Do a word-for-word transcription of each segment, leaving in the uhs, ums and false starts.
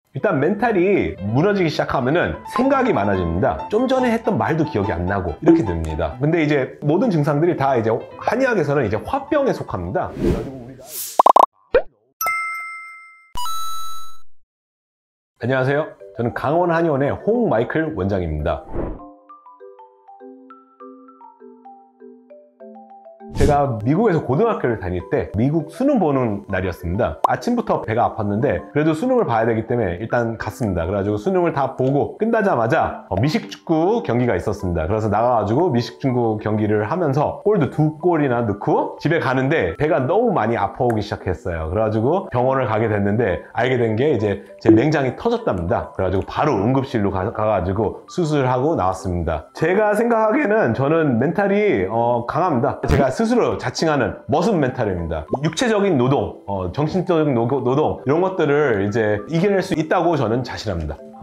일단 멘탈이 무너지기 시작하면은 생각이 많아집니다. 좀 전에 했던 말도 기억이 안 나고 이렇게 됩니다. 근데 이제 모든 증상들이 다 이제 한의학에서는 이제 화병에 속합니다. 그래가지고 우리가 안녕하세요. 저는 강원 한의원의 홍 마이클 원장입니다. 제가 미국에서 고등학교를 다닐 때 미국 수능 보는 날이었습니다. 아침부터 배가 아팠는데 그래도 수능을 봐야 되기 때문에 일단 갔습니다. 그래가지고 수능을 다 보고 끝나자마자 미식축구 경기가 있었습니다. 그래서 나가가지고 미식축구 경기를 하면서 골도 두 골이나 넣고 집에 가는데 배가 너무 많이 아파오기 시작했어요. 그래가지고 병원을 가게 됐는데 알게 된 게 이제 제 맹장이 터졌답니다. 그래가지고 바로 응급실로 가, 가가지고 수술하고 나왔습니다. 제가 생각하기에는 저는 멘탈이 어, 강합니다. 제가 스스로 자칭하는 머슴 멘탈입니다. 육체적인 노동, 어, 정신적인 노, 노동 이런 것들을 이제 이겨낼 수 있다고 저는 자신합니다. 네.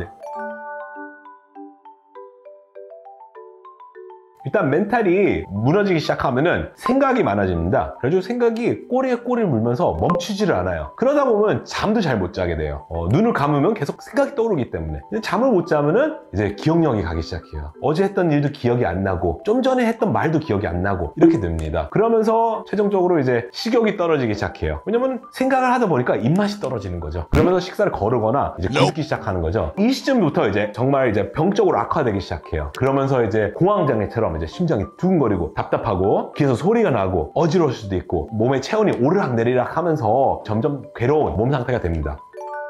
일단 멘탈이 무너지기 시작하면은 생각이 많아집니다. 그래가지고 생각이 꼬리에 꼬리를 물면서 멈추지를 않아요. 그러다 보면 잠도 잘 못 자게 돼요. 어, 눈을 감으면 계속 생각이 떠오르기 때문에. 잠을 못 자면은 이제 기억력이 가기 시작해요. 어제 했던 일도 기억이 안 나고 좀 전에 했던 말도 기억이 안 나고 이렇게 됩니다. 그러면서 최종적으로 이제 식욕이 떨어지기 시작해요. 왜냐면 생각을 하다 보니까 입맛이 떨어지는 거죠. 그러면서 식사를 거르거나 이제 굶기 시작하는 거죠. 이 시점부터 이제 정말 이제 병적으로 악화되기 시작해요. 그러면서 이제 공황장애처럼 이제 심장이 두근거리고 답답하고 귀에서 소리가 나고 어지러울 수도 있고 몸의 체온이 오르락내리락 하면서 점점 괴로운 몸 상태가 됩니다.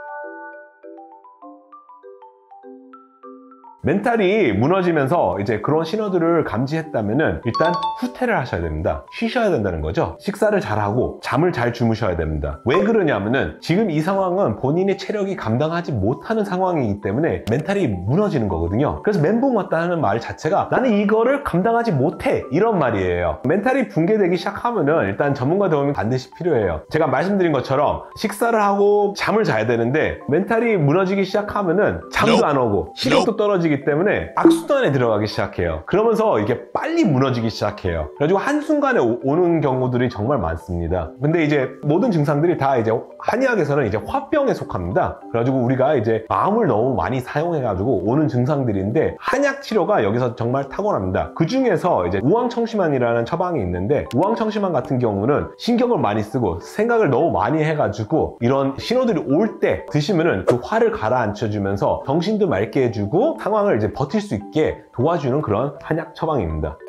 멘탈이 무너지면서 이제 그런 신호들을 감지했다면은 일단 후퇴를 하셔야 됩니다. 쉬셔야 된다는 거죠. 식사를 잘하고 잠을 잘 주무셔야 됩니다. 왜 그러냐면은 지금 이 상황은 본인의 체력이 감당하지 못하는 상황이기 때문에 멘탈이 무너지는 거거든요. 그래서 멘붕 왔다는 말 자체가 나는 이거를 감당하지 못해 이런 말이에요. 멘탈이 붕괴되기 시작하면은 일단 전문가 도움이 반드시 필요해요. 제가 말씀드린 것처럼 식사를 하고 잠을 자야 되는데 멘탈이 무너지기 시작하면은 잠도 안 오고 식욕도 떨어지기 때문에 악순환에 들어가기 시작해요. 그러면서 이게 빨리 무너지기 시작해요. 그래가지고 한순간에 오, 오는 경우들이 정말 많습니다. 근데 이제 모든 증상들이 다 이제 한의학에서는 이제 화병에 속합니다. 그래가지고 우리가 이제 마음을 너무 많이 사용해가지고 오는 증상들인데 한약 치료가 여기서 정말 탁월합니다. 그 중에서 이제 우황청심환이라는 처방이 있는데 우황청심환 같은 경우는 신경을 많이 쓰고 생각을 너무 많이 해가지고 이런 신호들이 올 때 드시면은 그 화를 가라앉혀주면서 정신도 맑게 해주고 상황을 이제 버틸 수 있게 도와주는 그런 한약 처방입니다.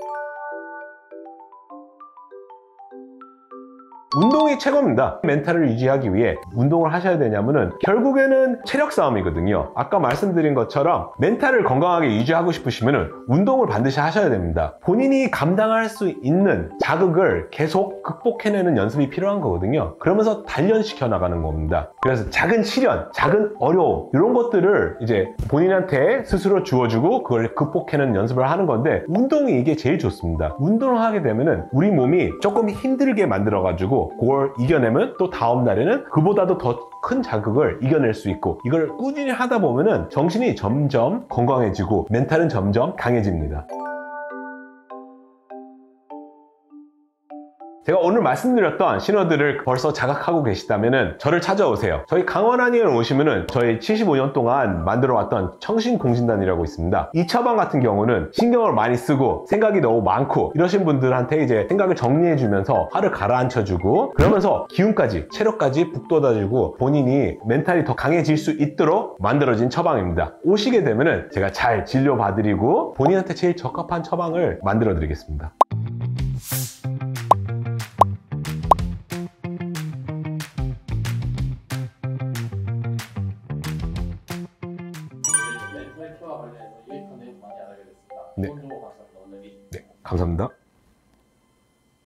운동이 최고입니다. 멘탈을 유지하기 위해 운동을 하셔야 되냐면은 결국에는 체력 싸움이거든요. 아까 말씀드린 것처럼 멘탈을 건강하게 유지하고 싶으시면은 운동을 반드시 하셔야 됩니다. 본인이 감당할 수 있는 자극을 계속 극복해내는 연습이 필요한 거거든요. 그러면서 단련시켜 나가는 겁니다. 그래서 작은 시련, 작은 어려움 이런 것들을 이제 본인한테 스스로 주어주고 그걸 극복해내는 연습을 하는 건데 운동이 이게 제일 좋습니다. 운동을 하게 되면은 우리 몸이 조금 힘들게 만들어가지고 그걸 이겨내면 또 다음 날에는 그보다도 더 큰 자극을 이겨낼 수 있고 이걸 꾸준히 하다 보면은 정신이 점점 건강해지고 멘탈은 점점 강해집니다. 제가 오늘 말씀드렸던 신호들을 벌써 자각하고 계시다면 저를 찾아오세요. 저희 강원 한의원 오시면은 저희 칠십오 년 동안 만들어왔던 청신공진단이라고 있습니다. 이 처방 같은 경우는 신경을 많이 쓰고 생각이 너무 많고 이러신 분들한테 이제 생각을 정리해주면서 화를 가라앉혀주고 그러면서 기운까지 체력까지 북돋아주고 본인이 멘탈이 더 강해질 수 있도록 만들어진 처방입니다. 오시게 되면은 제가 잘 진료봐드리고 본인한테 제일 적합한 처방을 만들어 드리겠습니다. 네. 네, 감사합니다.